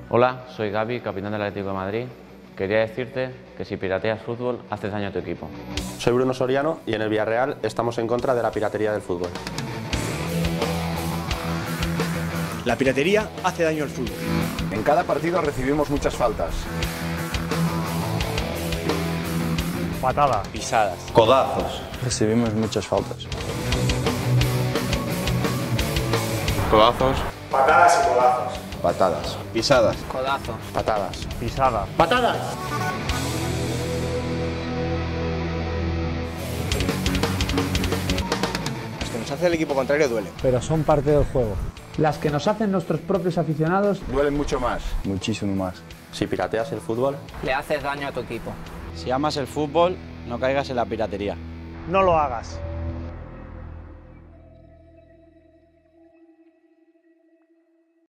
Hola, soy Gaby, capitán del Atlético de Madrid. Quería decirte que si pirateas fútbol, haces daño a tu equipo. Soy Bruno Soriano y en el Villarreal estamos en contra de la piratería del fútbol. La piratería hace daño al fútbol. En cada partido recibimos muchas faltas. Patadas. Pisadas. Codazos. Recibimos muchas faltas. Codazos. Patadas y codazos. Patadas. Pisadas. Codazos. Patadas. Pisadas. ¡Patadas! Las que nos hace el equipo contrario duelen. Pero son parte del juego. Las que nos hacen nuestros propios aficionados Duelen mucho más. Muchísimo más. Si pirateas el fútbol, le haces daño a tu equipo. Si amas el fútbol, no caigas en la piratería. No lo hagas.